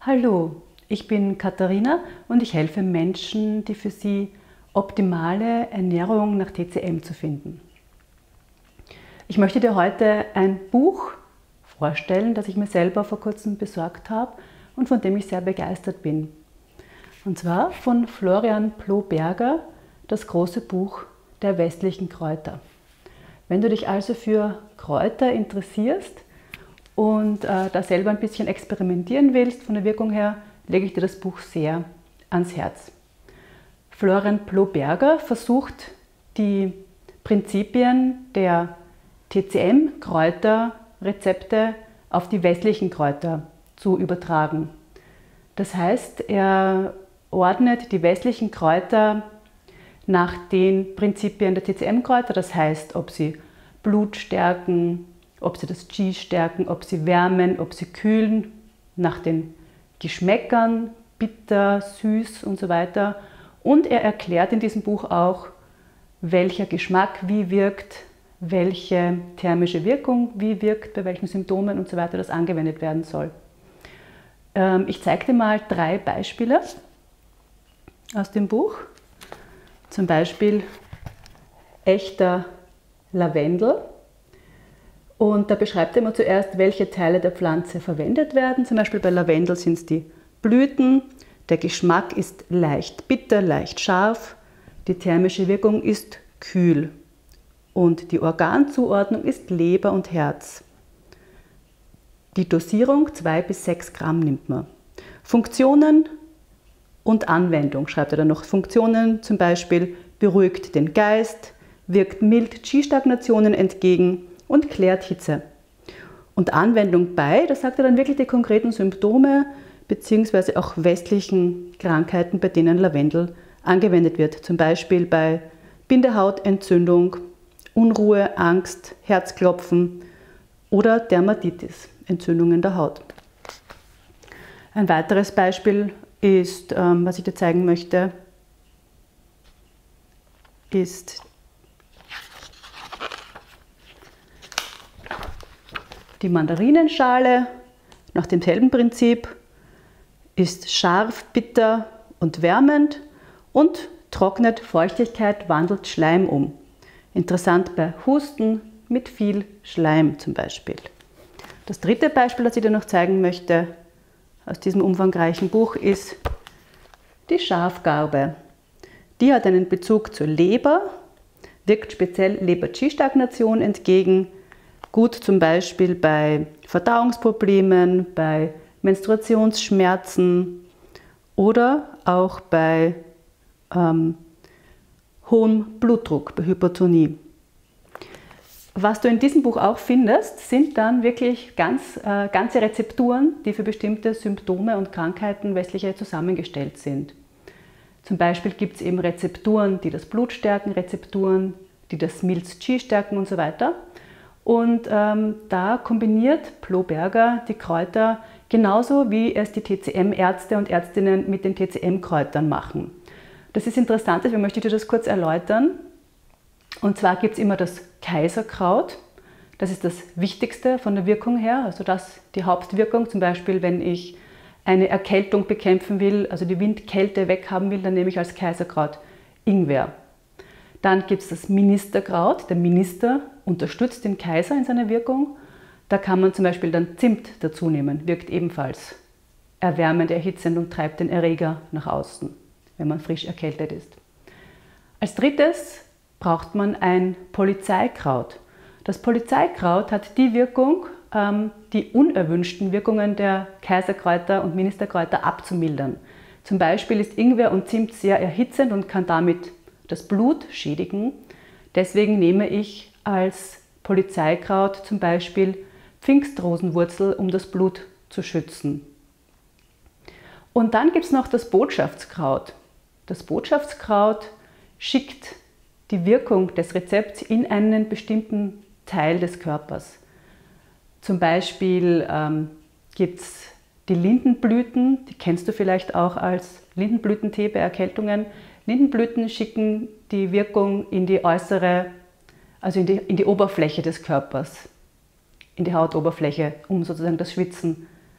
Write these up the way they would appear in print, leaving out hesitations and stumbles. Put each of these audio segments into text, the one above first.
Hallo, ich bin Katharina und ich helfe Menschen, die für sie optimale Ernährung nach TCM zu finden. Ich möchte dir heute ein Buch vorstellen, das ich mir selber vor kurzem besorgt habe und von dem ich sehr begeistert bin. Und zwar von Florian Ploberger, das große Buch der westlichen Kräuter. Wenn du dich also für Kräuter interessierst und da selber ein bisschen experimentieren willst von der Wirkung her, lege ich dir das Buch sehr ans Herz. Florian Ploberger versucht, die Prinzipien der TCM-Kräuterrezepte auf die westlichen Kräuter zu übertragen. Das heißt, er ordnet die westlichen Kräuter nach den Prinzipien der TCM-Kräuter, das heißt, ob sie Blut stärken, ob sie das Qi stärken, ob sie wärmen, ob sie kühlen, nach den Geschmäckern, bitter, süß und so weiter. Und er erklärt in diesem Buch auch, welcher Geschmack wie wirkt, welche thermische Wirkung wie wirkt, bei welchen Symptomen und so weiter das angewendet werden soll. Ich zeige dir mal 3 Beispiele aus dem Buch. Zum Beispiel echter Lavendel. Und da beschreibt er immer zuerst, welche Teile der Pflanze verwendet werden. Zum Beispiel bei Lavendel sind es die Blüten. Der Geschmack ist leicht bitter, leicht scharf. Die thermische Wirkung ist kühl. Und die Organzuordnung ist Leber und Herz. Die Dosierung 2 bis 6 Gramm nimmt man. Funktionen und Anwendung schreibt er dann noch. Funktionen zum Beispiel beruhigt den Geist, wirkt mild Qi-Stagnationen entgegen und klärt Hitze. Und Anwendung bei, da sagt er dann wirklich die konkreten Symptome bzw. auch westlichen Krankheiten, bei denen Lavendel angewendet wird. Zum Beispiel bei Bindehautentzündung, Unruhe, Angst, Herzklopfen oder Dermatitis, Entzündungen der Haut. Ein weiteres Beispiel ist, was ich dir zeigen möchte, ist die Mandarinenschale. Nach demselben Prinzip ist scharf, bitter und wärmend und trocknet Feuchtigkeit, wandelt Schleim um. Interessant bei Husten mit viel Schleim zum Beispiel. Das dritte Beispiel, das ich dir noch zeigen möchte, aus diesem umfangreichen Buch, ist die Schafgarbe. Die hat einen Bezug zur Leber, wirkt speziell Leber-Qi-Stagnation entgegen, gut zum Beispiel bei Verdauungsproblemen, bei Menstruationsschmerzen oder auch bei hohem Blutdruck, bei Hypertonie. Was du in diesem Buch auch findest, sind dann wirklich ganze Rezepturen, die für bestimmte Symptome und Krankheiten westlicher zusammengestellt sind. Zum Beispiel gibt es eben Rezepturen, die das Blut stärken, Rezepturen, die das Milz-Qi stärken und so weiter. Und da kombiniert Ploberger die Kräuter genauso, wie es die TCM-Ärzte und Ärztinnen mit den TCM-Kräutern machen. Das ist interessant, deswegen möchte ich dir das kurz erläutern. Und zwar gibt es immer das Kaiserkraut. Das ist das Wichtigste von der Wirkung her, also das die Hauptwirkung. Zum Beispiel, wenn ich eine Erkältung bekämpfen will, also die Windkälte weghaben will, dann nehme ich als Kaiserkraut Ingwer. Dann gibt es das Ministerkraut. Der Minister unterstützt den Kaiser in seiner Wirkung. Da kann man zum Beispiel dann Zimt dazu nehmen, wirkt ebenfalls erwärmend, erhitzend und treibt den Erreger nach außen, wenn man frisch erkältet ist. Als drittes braucht man ein Polizeikraut. Das Polizeikraut hat die Wirkung, die unerwünschten Wirkungen der Kaiserkräuter und Ministerkräuter abzumildern. Zum Beispiel ist Ingwer und Zimt sehr erhitzend und kann damit das Blut schädigen. Deswegen nehme ich als Polizeikraut zum Beispiel Pfingstrosenwurzel, um das Blut zu schützen. Und dann gibt es noch das Botschaftskraut. Das Botschaftskraut schickt die Wirkung des Rezepts in einen bestimmten Teil des Körpers. Zum Beispiel gibt es die Lindenblüten, die kennst du vielleicht auch als Lindenblütentee bei Erkältungen. Lindenblüten schicken die Wirkung in die äußere, also in die Oberfläche des Körpers, in die Hautoberfläche, um sozusagen das Schwitzen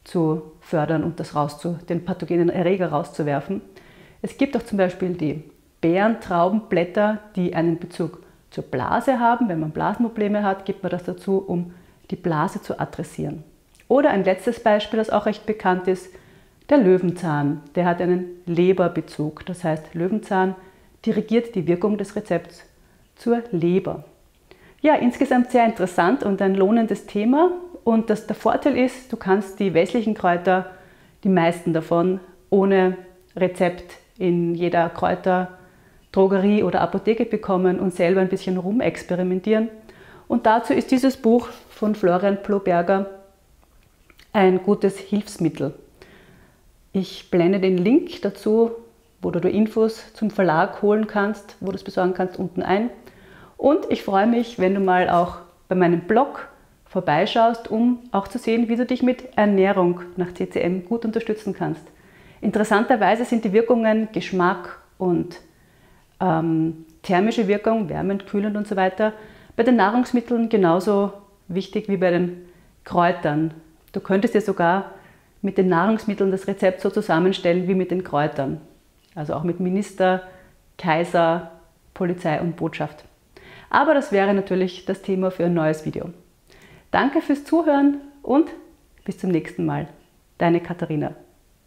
zu fördern und den pathogenen Erreger rauszuwerfen. Es gibt auch zum Beispiel die Beerentraubenblätter, die einen Bezug zur Blase haben. Wenn man Blasenprobleme hat, gibt man das dazu, um die Blase zu adressieren. Oder ein letztes Beispiel, das auch recht bekannt ist, der Löwenzahn. Der hat einen Leberbezug. Das heißt, Löwenzahn dirigiert die Wirkung des Rezepts zur Leber. Ja, insgesamt sehr interessant und ein lohnendes Thema. Und der Vorteil ist, du kannst die westlichen Kräuter, die meisten davon, ohne Rezept in jeder Kräuterdrogerie oder Apotheke bekommen und selber ein bisschen rumexperimentieren. Und dazu ist dieses Buch von Florian Ploberger ein gutes Hilfsmittel. Ich blende den Link dazu, wo du Infos zum Verlag holen kannst, wo du es besorgen kannst, unten ein. Und ich freue mich, wenn du mal auch bei meinem Blog vorbeischaust, um auch zu sehen, wie du dich mit Ernährung nach TCM gut unterstützen kannst. Interessanterweise sind die Wirkungen Geschmack und thermische Wirkung, wärmend, kühlend und so weiter, bei den Nahrungsmitteln genauso wichtig wie bei den Kräutern. Du könntest dir sogar mit den Nahrungsmitteln das Rezept so zusammenstellen wie mit den Kräutern. Also auch mit Minister, Kaiser, Polizei und Botschaft. Aber das wäre natürlich das Thema für ein neues Video. Danke fürs Zuhören und bis zum nächsten Mal. Deine Katharina.